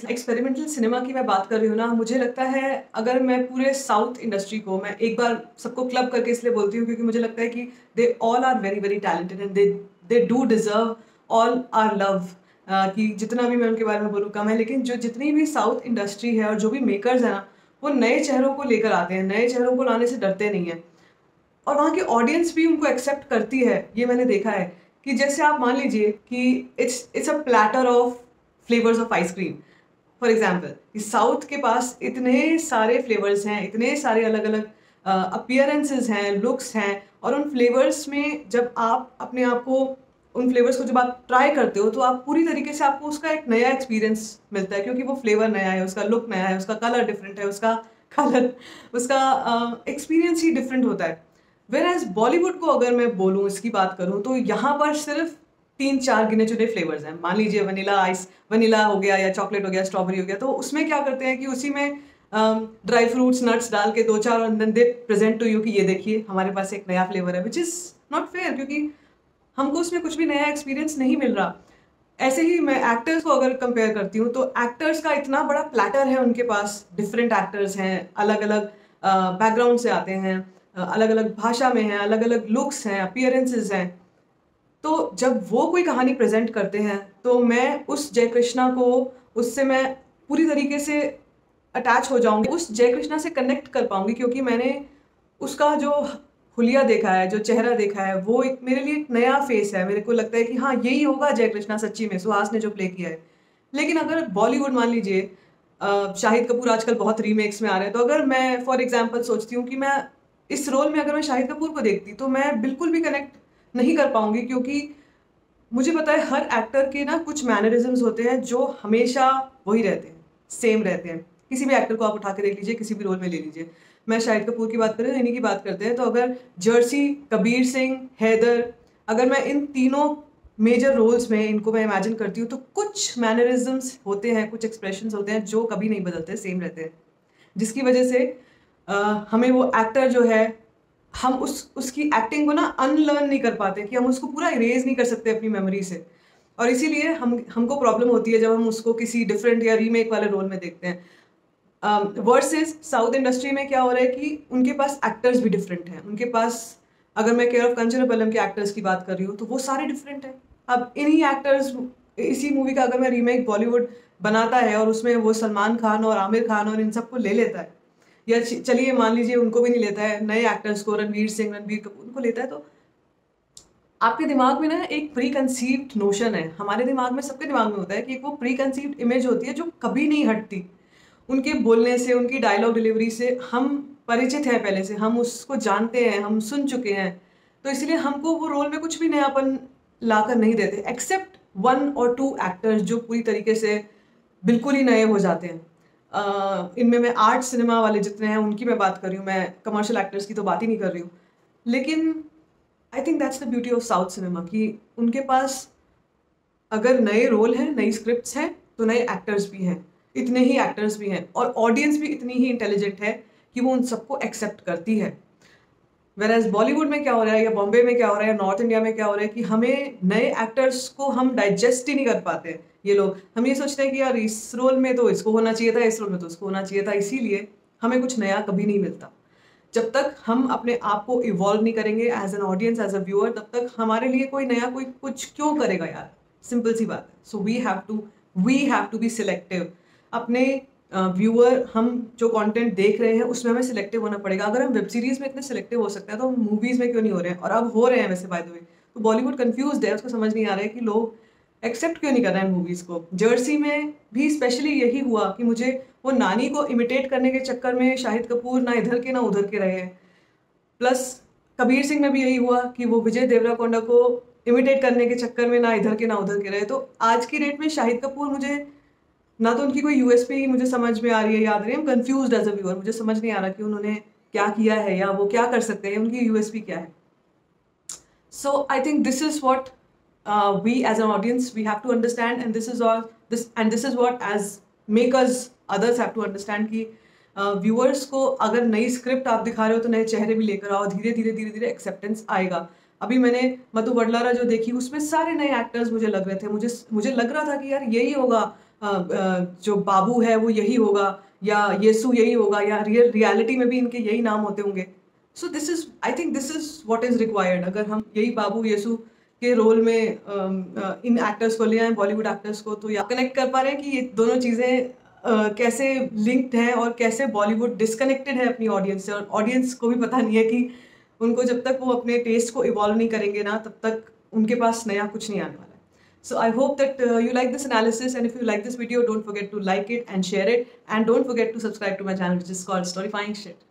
Experimental cinema की मैं बात कर रही हूँ ना, मुझे लगता है अगर मैं पूरे साउथ इंडस्ट्री को मैं एक बार सबको क्लब करके इसलिए बोलती हूँ क्योंकि मुझे लगता है कि they all are very very talented and they do deserve all our love. कि जितना भी मैं उनके बारे में बोलूँ कम है, लेकिन जो जितनी भी साउथ इंडस्ट्री है और जो भी मेकर्स हैं ना, वो नए चेहरों को लेकर आते हैं, नए चेहरों को लाने से डरते नहीं हैं। और वहाँ की ऑडियंस भी उनको एक्सेप्ट करती है, ये मैंने देखा है। कि जैसे आप मान लीजिए कि it's a platter of flavours of ice cream. For example south के पास इतने सारे फ्लेवर्स हैं, इतने सारे अलग अलग अपीयरेंसेस हैं, लुक्स हैं, और उन फ्लेवर्स में जब आप अपने आप को उन फ्लेवर्स को जब आप ट्राई करते हो तो आप पूरी तरीके से आपको उसका एक नया एक्सपीरियंस मिलता है, क्योंकि वो फ्लेवर नया है, उसका लुक नया है, उसका कलर डिफरेंट है, उसका कलर उसका एक्सपीरियंस ही डिफरेंट होता है। वेर एज बॉलीवुड को अगर मैं बोलूँ, इसकी बात करूँ, तो यहाँ पर सिर्फ 3-4 गिने चुने फ्लेवर्स हैं। मान लीजिए वनीला हो गया, या चॉकलेट हो गया, स्ट्रॉबेरी हो गया, तो उसमें क्या करते हैं कि उसी में ड्राई फ्रूट्स नट्स डाल के 2-4 और then they present to you कि ये देखिए हमारे पास एक नया फ्लेवर है, विच इज़ नॉट फेयर, क्योंकि हमको उसमें कुछ भी नया एक्सपीरियंस नहीं मिल रहा। ऐसे ही मैं एक्टर्स को अगर कंपेयर करती हूँ, तो एक्टर्स का इतना बड़ा प्लेटर है उनके पास, डिफरेंट एक्टर्स हैं, अलग अलग बैकग्राउंड से आते हैं, अलग अलग भाषा में हैं, अलग अलग लुक्स हैं, अपीयरेंसेस हैं। तो जब वो कोई कहानी प्रेजेंट करते हैं, तो मैं उस जय कृष्णा को, उससे मैं पूरी तरीके से अटैच हो जाऊंगी, उस जय कृष्णा से कनेक्ट कर पाऊंगी, क्योंकि मैंने उसका जो हुलिया देखा है, जो चेहरा देखा है, वो एक मेरे लिए एक नया फेस है। मेरे को लगता है कि हाँ, यही होगा जय कृष्णा सच्ची में, सुहास ने जो प्ले किया है। लेकिन अगर बॉलीवुड मान लीजिए, शाहिद कपूर आजकल बहुत रीमेक्स में आ रहे हैं, तो अगर मैं फॉर एग्जाम्पल सोचती हूँ कि मैं इस रोल में अगर मैं शाहिद कपूर को देखती, तो मैं बिल्कुल भी कनेक्ट नहीं कर पाऊंगी, क्योंकि मुझे पता है हर एक्टर के ना कुछ मैनरिज्म्स होते हैं जो हमेशा वही रहते हैं, सेम रहते हैं। किसी भी एक्टर को आप उठा के देख लीजिए, किसी भी रोल में ले लीजिए। मैं शाहिद कपूर की बात करें, इन्हीं की बात करते हैं, तो अगर जर्सी, कबीर सिंह, हैदर, अगर मैं इन तीनों मेजर रोल्स में इनको मैं इमेजिन करती हूँ, तो कुछ मैनरिज्म्स होते हैं, कुछ एक्सप्रेशंस होते हैं जो कभी नहीं बदलते, सेम रहते हैं, जिसकी वजह से हमें वो एक्टर जो है, हम उसकी एक्टिंग को ना अनलर्न नहीं कर पाते, कि हम उसको पूरा इरेज नहीं कर सकते अपनी मेमोरी से। और इसीलिए हमको प्रॉब्लम होती है जब हम उसको किसी डिफरेंट या रीमेक वाले रोल में देखते हैं। वर्सेस साउथ इंडस्ट्री में क्या हो रहा है कि उनके पास एक्टर्स भी डिफरेंट हैं, उनके पास, अगर मैं केयर ऑफ कंचनापल्लम के एक्टर्स की बात कर रही हूँ, तो वो सारे डिफरेंट हैं। अब इन्हीं एक्टर्स, इसी मूवी का अगर मैं रीमेक बॉलीवुड बनाता है और उसमें वो सलमान खान और आमिर खान और इन सबको ले लेता है, या चलिए मान लीजिए उनको भी नहीं लेता है, नए एक्टर्स को, रणवीर सिंह, रणबीर कपूर, उनको लेता है, तो आपके दिमाग में ना एक प्री कंसीव्ड नोशन है, हमारे दिमाग में, सबके दिमाग में होता है कि एक वो प्री कंसीव्ड इमेज होती है जो कभी नहीं हटती। उनके बोलने से, उनकी डायलॉग डिलीवरी से हम परिचित हैं, पहले से हम उसको जानते हैं, हम सुन चुके हैं। तो इसलिए हमको वो रोल में कुछ भी नयापन लाकर नहीं देते, एक्सेप्ट 1 और 2 एक्टर्स जो पूरी तरीके से बिल्कुल ही नए हो जाते हैं। इनमें मैं आर्ट सिनेमा वाले जितने हैं उनकी मैं बात कर रही हूँ, मैं कमर्शियल एक्टर्स की तो बात ही नहीं कर रही हूँ। लेकिन I think that's the beauty of south cinema, कि उनके पास अगर नए रोल हैं, नई स्क्रिप्ट्स हैं, तो नए एक्टर्स भी हैं, इतने ही एक्टर्स भी हैं, और ऑडियंस भी इतनी ही इंटेलिजेंट है कि वो उन सबको एक्सेप्ट करती है। वेराज बॉलीवुड में क्या हो रहा है, या बॉम्बे में क्या हो रहा है, या नॉर्थ इंडिया में क्या हो रहा है, कि हमें नए एक्टर्स को हम डाइजेस्ट ही नहीं कर पाते। ये लोग, हम ये सोचते हैं कि यार इस रोल में तो इसको होना चाहिए था, इस रोल में तो उसको होना चाहिए था, इसीलिए हमें कुछ नया कभी नहीं मिलता। जब तक हम अपने आप को इवॉल्व नहीं करेंगे as an audience, as a viewer, तब तक हमारे लिए कोई नया कोई कुछ क्यों करेगा यार, सिंपल सी बात है। So we have to be selective. अपने व्यूअर, हम जो कंटेंट देख रहे हैं उसमें हमें सिलेक्टिव होना पड़ेगा। अगर हम वेब सीरीज में इतने सिलेक्टिव हो सकते हैं, तो हम मूवीज में क्यों नहीं हो रहे हैं, और अब हो रहे हैं वैसे बाय द वे। तो बॉलीवुड कंफ्यूज है, उसको समझ नहीं आ रहा है कि लोग एक्सेप्ट क्यों नहीं कर रहे हैं मूवीज को। जर्सी में भी स्पेशली यही हुआ कि मुझे वो नानी को इमिटेट करने के चक्कर में शाहिद कपूर ना इधर के ना उधर के रहे हैं। प्लस कबीर सिंह में भी यही हुआ कि वो विजय देवराकोंडा को इमिटेट करने के चक्कर में ना इधर के ना उधर के रहे। तो आज की डेट में शाहिद कपूर, मुझे ना तो उनकी कोई यूएसपी मुझे समझ में आ रही है, याद रही है, I'm confused as a viewer, मुझे समझ नहीं आ रहा कि उन्होंने क्या किया है या वो क्या कर सकते हैं, उनकी यूएसपी क्या है। So I think this is what we as an audience we have to understand, and this is what as makers others have to understand कि व्यूअर्स को अगर नई स्क्रिप्ट आप दिखा रहे हो तो नए चेहरे भी लेकर आओ, धीरे धीरे धीरे धीरे एक्सेप्टेंस आएगा। अभी मैंने मधु वडलारा जो देखी, उसमें सारे नए एक्टर्स मुझे लग रहे थे, मुझे लग रहा था कि यार यही होगा जो बाबू है वो यही होगा, या येसु यही होगा, या रियलिटी में भी इनके यही नाम होते होंगे. So this is, I think this is what is required. अगर हम यही बाबू येसु के रोल में इन एक्टर्स को ले आए, बॉलीवुड एक्टर्स को, तो या कनेक्ट कर पा रहे हैं कि ये दोनों चीज़ें कैसे लिंक्ड हैं और कैसे बॉलीवुड डिस्कनेक्टेड है अपनी ऑडियंस से, और ऑडियंस को भी पता नहीं है कि उनको जब तक वो अपने टेस्ट को इवॉल्व नहीं करेंगे ना, तब तक उनके पास नया कुछ नहीं आने वाला है. So I hope that you like this analysis, and if you like this video, don't forget to like it and share it, and don't forget to subscribe to my channel, which is called Storyfying Shit.